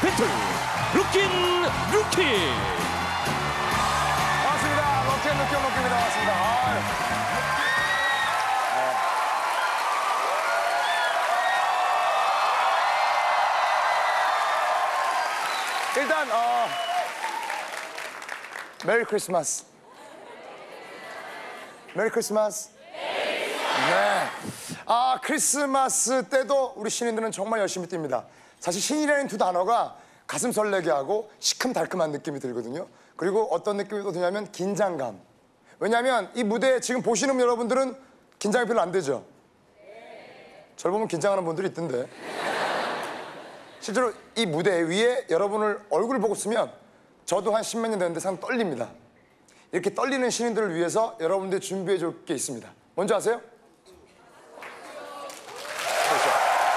배틀 루킨 루키. 반갑습니다. 루키입니다. 반갑습니다. 일단 메리 크리스마스. 메리 크리스마스. 네. 크리스마스 때도 우리 신인들은 정말 열심히 뜁니다. 사실 신이라는 두 단어가 가슴 설레게 하고 시큼달큼한 느낌이 들거든요. 그리고 어떤 느낌이 또 드냐면 긴장감. 왜냐하면 이 무대에 지금 보시는 여러분들은 긴장이 별로 안 되죠? 저를 보면 긴장하는 분들이 있던데. 실제로 이 무대 위에 여러분을 얼굴 보고 쓰면 저도 한 10몇 년 됐는데 상 떨립니다. 이렇게 떨리는 신인들을 위해서 여러분들 준비해 줄 게 있습니다. 뭔지 아세요? 그렇죠.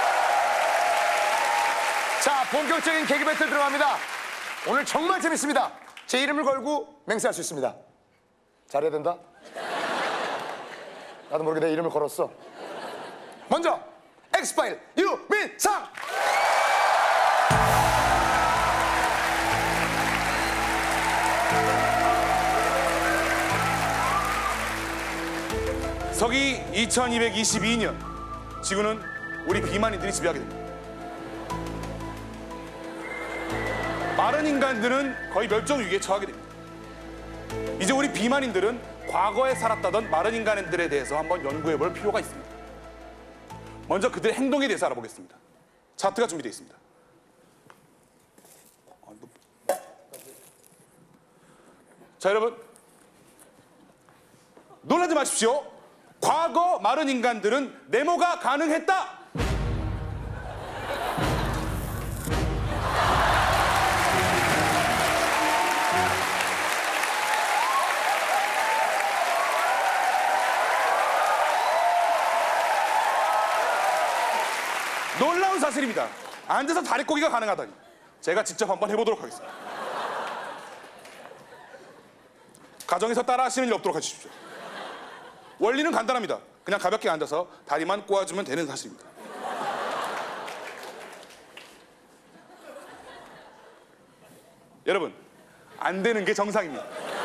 자, 본격적인 개그 배틀 들어갑니다. 오늘 정말 재밌습니다. 제 이름을 걸고 맹세할 수 있습니다. 잘해야 된다. 나도 모르게 내 이름을 걸었어. 먼저 엑스파일 유민상. 서기 2222년 지구는 우리 비만인들이 지배하게 됩니다. 마른 인간들은 거의 멸종 위기에 처하게 됩니다. 이제 우리 비만인들은 과거에 살았다던 마른 인간들에 대해서 한번 연구해 볼 필요가 있습니다. 먼저 그들의 행동에 대해서 알아보겠습니다. 차트가 준비되어 있습니다. 자, 여러분 놀라지 마십시오. 과거 마른 인간들은 네모가 가능했다. 놀라운 사실입니다. 앉아서 다리꼬기가 가능하다니. 제가 직접 한번 해보도록 하겠습니다. 가정에서 따라 하시는 일 없도록 해주십시오. 원리는 간단합니다. 그냥 가볍게 앉아서 다리만 꼬아주면 되는 사실입니다. 여러분, 안 되는 게 정상입니다.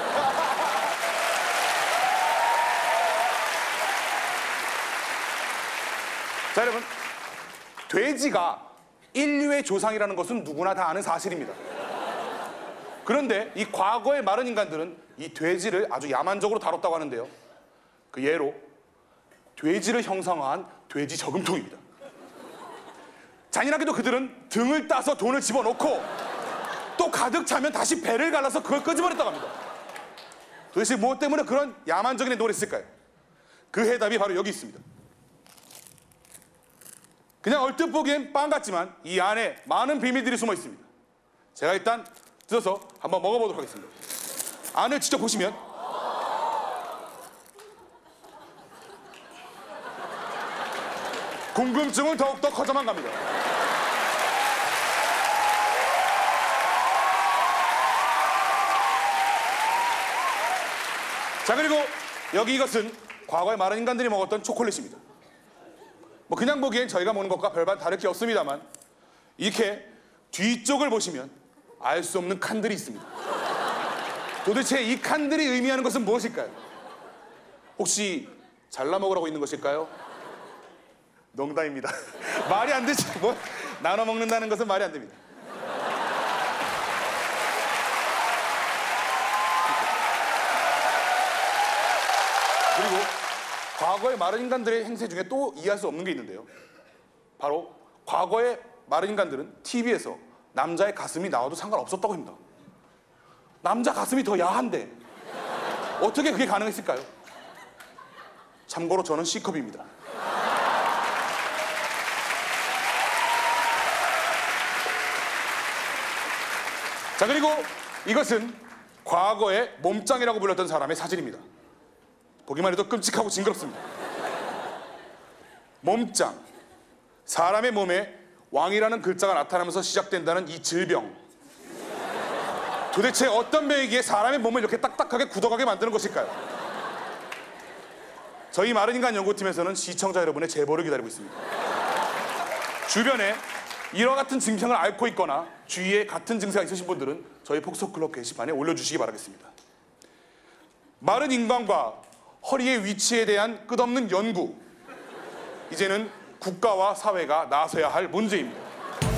자, 여러분, 돼지가 인류의 조상이라는 것은 누구나 다 아는 사실입니다. 그런데 이 과거의 마른 인간들은 이 돼지를 아주 야만적으로 다뤘다고 하는데요. 그 예로 돼지를 형상화한 돼지 저금통입니다. 잔인하게도 그들은 등을 따서 돈을 집어넣고 또 가득 차면 다시 배를 갈라서 그걸 끄집어냈다고 합니다. 도대체 무엇 때문에 그런 야만적인 행동을 했을까요? 그 해답이 바로 여기 있습니다. 그냥 얼뜻 보기엔 빵 같지만 이 안에 많은 비밀들이 숨어 있습니다. 제가 일단 뜯어서 한번 먹어보도록 하겠습니다. 안을 직접 보시면 궁금증은 더욱더 커져만 갑니다. 자, 그리고 여기 이것은 과거에 마른 인간들이 먹었던 초콜릿입니다. 뭐 그냥 보기엔 저희가 먹는 것과 별반 다를 게 없습니다만 이렇게 뒤쪽을 보시면 알 수 없는 칸들이 있습니다. 도대체 이 칸들이 의미하는 것은 무엇일까요? 혹시 잘라 먹으라고 있는 것일까요? 농담입니다. 말이 안 되지. 뭐 나눠 먹는다는 것은 말이 안 됩니다. 그리고 과거의 마른 인간들의 행세 중에 또 이해할 수 없는 게 있는데요. 바로 과거의 마른 인간들은 TV에서 남자의 가슴이 나와도 상관없었다고 합니다. 남자 가슴이 더 야한데 어떻게 그게 가능했을까요? 참고로 저는 C컵입니다. 자, 그리고 이것은 과거의 몸짱이라고 불렸던 사람의 사진입니다. 보기만 해도 끔찍하고 징그럽습니다. 몸짱, 사람의 몸에 왕이라는 글자가 나타나면서 시작된다는 이 질병. 도대체 어떤 병이기에 사람의 몸을 이렇게 딱딱하게 굳어가게 만드는 것일까요? 저희 마른 인간 연구팀에서는 시청자 여러분의 제보를 기다리고 있습니다. 주변에 이와 같은 증상을 앓고 있거나 주위에 같은 증세가 있으신 분들은 저희 폭소클럽 게시판에 올려주시기 바라겠습니다. 마른 인간과 허리의 위치에 대한 끝없는 연구. 이제는 국가와 사회가 나서야 할 문제입니다.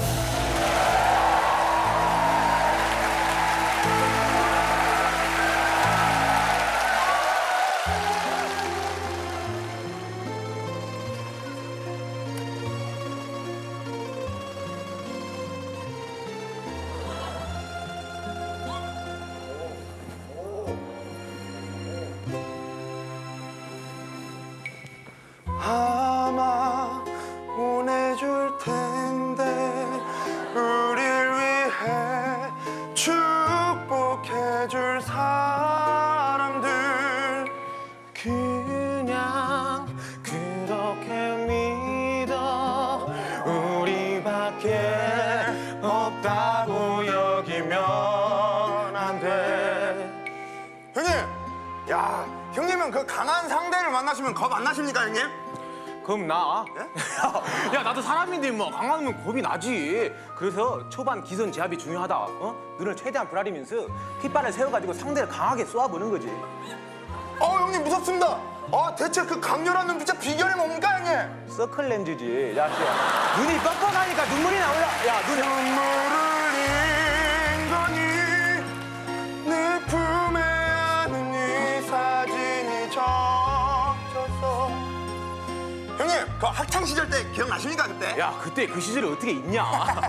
아마 보내줄 텐데 우릴 위해 축복해줄 사람들 그냥 그렇게 믿어 우리밖에 없다고 여기면 안 돼. 형님, 야, 형님은 그 강한 상대를 만나시면 겁 안 나십니까, 형님? 그럼 나? 야 나도 사람인데 뭐 강하면 겁이 나지. 그래서 초반 기선 제압이 중요하다. 눈을 최대한 부라리면서 핏발을 세워가지고 상대를 강하게 쏘아보는 거지. 형님 무섭습니다. 대체 그 강렬한 눈빛의 비결이 뭡니까, 형님? 서클 렌즈지. 야 씨야 눈이 뻑뻑하니까 눈물이 나올라. 야 눈이 눈물을 흘린 거니 내 품에 안은 이 사진이 적혔어. 형님, 그 학창 시절 때 기억나십니까, 그때? 야 그때 그 시절이 어떻게 있냐.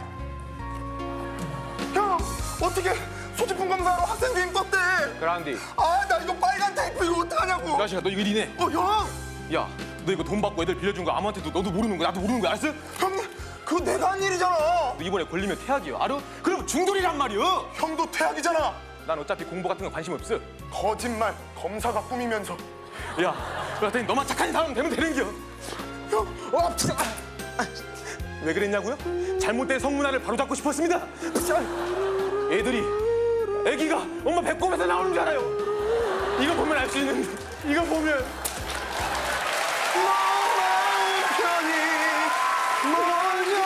형, 어떻게 소지품 검사하러 학생 주임 떴대? 그란디 나 이거 빨간 테이프 이거 어떡하냐고. 야씨야 너 이거 니네. 형! 야 너 이거 돈 받고 애들 빌려준 거 아무한테도 너도 모르는 거야. 나도 모르는 거야. 알았어? 형님, 그거 내가 한 일이잖아. 너 이번에 걸리면 퇴학이야. 알아? 그럼 중돌이란 말이야. 형도 퇴학이잖아. 난 어차피 공부 같은 거 관심 없어. 거짓말, 검사가 꾸미면서. 야, 그랬더니 너만 착한 사람 되면 되는겨. 형, 진짜. 왜 그랬냐고요? 잘못된 성문화를 바로잡고 싶었습니다. 애들이, 애기가 엄마 배꼽에서 나오는 줄 알아요. 이거 보면 알 수 있는, 이거 보면. 너만 편히 먼저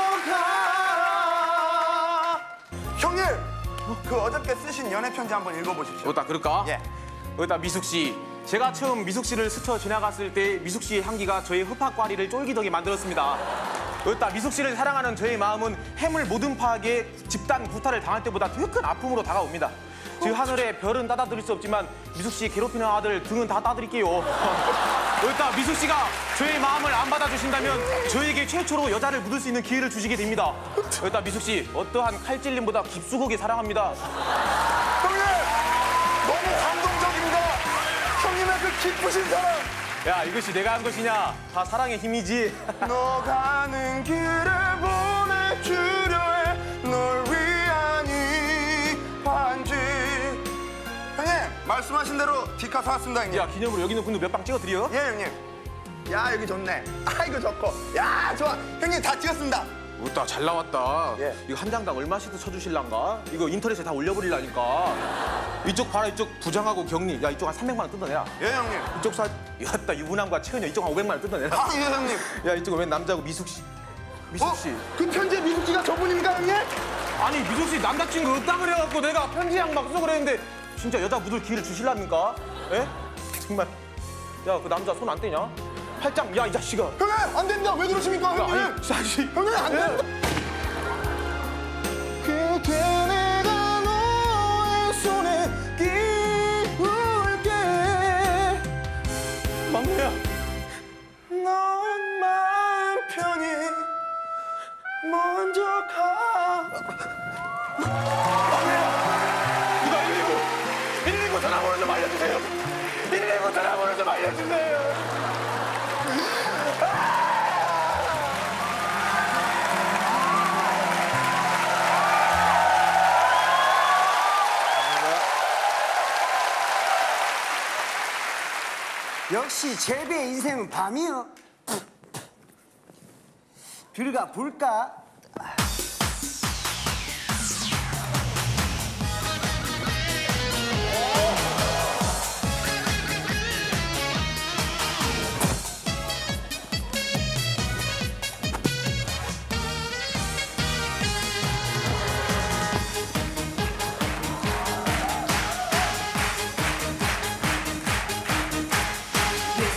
가. 형님, 그 어저께 쓰신 연애 편지 한번 읽어보십시오. 어따 그럴까? 예. 어따 미숙 씨. 제가 처음 미숙 씨를 스쳐 지나갔을 때 미숙 씨의 향기가 저의 흡합과리를 쫄깃하게 만들었습니다. 어따 미숙 씨를 사랑하는 저의 마음은 해물 모든 파악에 집단 구타를 당할 때보다 더 큰 아픔으로 다가옵니다. 저 하늘에 별은 따다드릴 수 없지만 미숙 씨 괴롭히는 아들 등은 다 따드릴게요. 어따 미숙 씨가 저의 마음을 안 받아주신다면 저에게 최초로 여자를 묻을 수 있는 기회를 주시게 됩니다. 어따 미숙 씨 어떠한 칼찔림보다 깊숙하게 사랑합니다. 형님, 너무 감동적입니다. 형님의 그 기쁘신 사랑. 야 이것이 내가 한 것이냐? 다 사랑의 힘이지. 너 가는 길에 보내주려 해. 널 위한 이 반지. 형님, 말씀하신 대로 디카 사왔습니다, 형님. 야 기념으로 여기 있는 분들 몇 방 찍어드려? 예, 형님. 야, 여기 좋네. 이거 좋고. 야, 좋아. 형님 다 찍었습니다. 웃다 잘 나왔다. 예. 이거 한 장당 얼마씩도 쳐주실란가? 이거 인터넷에 다 올려버리려니까. 이쪽 봐라 이쪽 부장하고 격리. 야 이쪽 한 300만 원 뜯어내라. 예, 형님. 이쪽 야따 유부남과 채은이 이쪽 한 500만 원 뜯어내라. 예, 형님. 야 이쪽은 웬 남자고 미숙 씨. 미숙 씨. 그 편지에 미숙 씨가 저분입니까, 형님? 아니 미숙 씨 남자친구 없다 그래갖고 내가 편지양 막 써 그랬는데 진짜 여자 묻을 기회를 주실랍니까? 예? 정말. 야 그 남자 손 안 떼냐? 팔짱 야 이 자식아. 형님, 안 됩니다. 왜 그러십니까, 형님? 아니 자식. 형님, 안 됩니다. 그대 내가 너의 손에 끼울게. 막내야. 넌 마음 편히 먼저 가. 이거 119 전화번호 좀 알려주세요. 119 전화번호 좀 알려주세요. 역시 제비의 인생은 밤이요. 뷰가 볼까?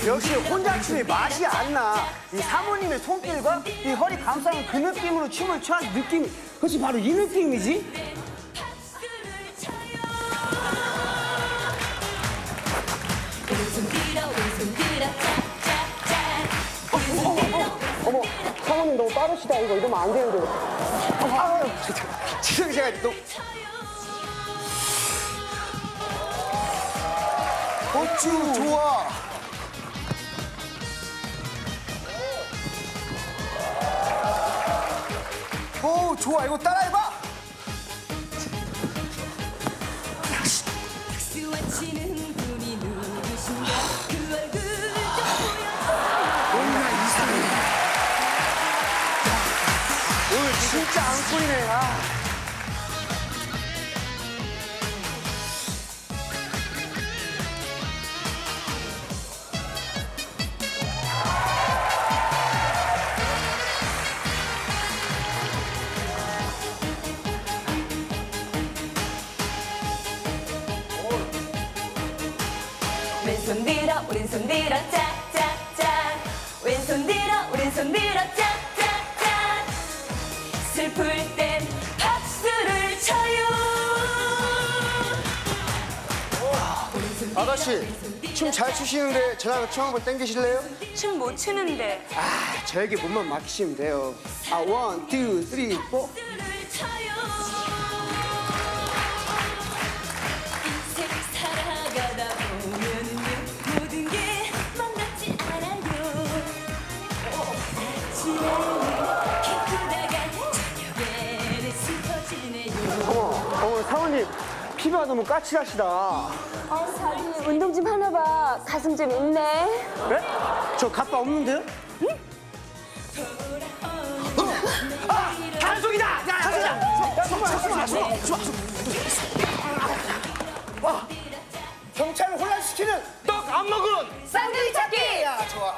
역시 혼자 춤이 맛이 안 나. 이 사모님의 손길과 이 허리 감싸는 그 느낌으로 춤을 춰야 느낌이, 그렇지, 바로 이 느낌이지. 어머, 사모님 너무 빠르시다. 이거 이러면 안 되는데. 지금 제가 또. 어쭈, 좋아. 오, 좋아. 이거 따라해봐. 오늘 진짜 안 꼬이네. 아. 왼손 들어 오른손 들어 짝짝짝 왼손 들어 오른손 들어 짝짝짝 슬플 땐 박수를 쳐요. 아가씨, 춤 잘 추시는데 저랑 춤 한번 땡기실래요? 춤 못 추는데 아, 저에게 몸만 맡기시면 돼요. 아, 1, 2, 3, 4. 박수를 쳐요. 인생 살아가다 보면은 모든 게 만나지 않아요. 아침에는 기쁘다가 저녁에는 슬퍼지네요. 어머, 사모님, 피부가 너무 까칠하시다. 자기 운동 좀 하나 봐. 가슴 좀 있네. 네? 저 가빠 없는데요? 단속이다! 야, 단속이다! 와, 경찰을 혼란시키는 떡 안 먹은 쌍둥이 찾기. 야, 좋아.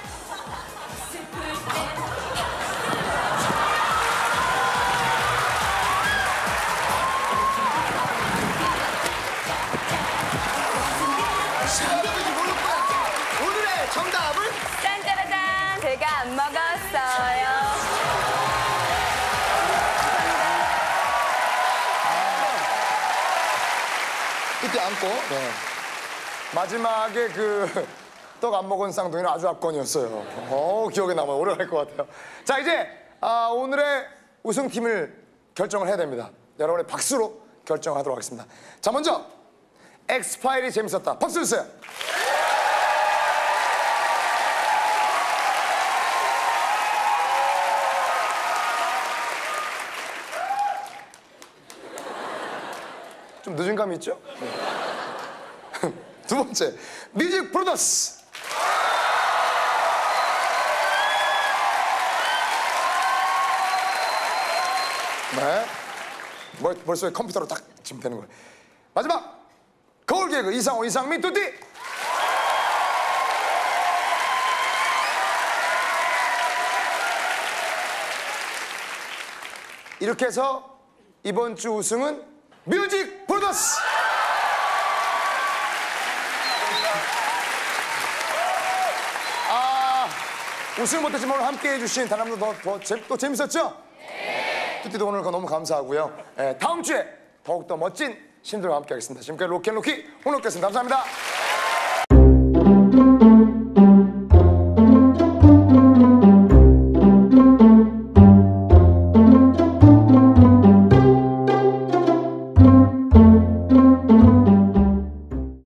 오늘의 정답은 짠짜라짠. 제가 안 먹었어요. 이때 안고. 네. 마지막에 그 떡 안 먹은 쌍둥이는 아주 압권이었어요. 기억에 남아요. 오래 갈 것 같아요. 자, 이제 오늘의 우승팀을 결정을 해야 됩니다. 여러분의 박수로 결정하도록 하겠습니다. 자, 먼저 엑스파일이 재밌었다. 박수 주세요. 좀 늦은 감이 있죠? 네. 두 번째, 뮤직 브로더스. 네. 벌써 컴퓨터로 딱 지금 되는 거예요. 마지막, 거울 개그 이상호, 이상민, 뚜띠. 이렇게 해서 이번 주 우승은 뮤직 브로더스. 우승 못했지만 오늘 함께 해주신 단합도 또 재밌었죠? 네. 뚜띠도 오늘 너무 감사하고요. 네, 다음 주에 더욱더 멋진 신들과 함께 하겠습니다. 지금까지 로켓로키 홍록기였습니다. 감사합니다.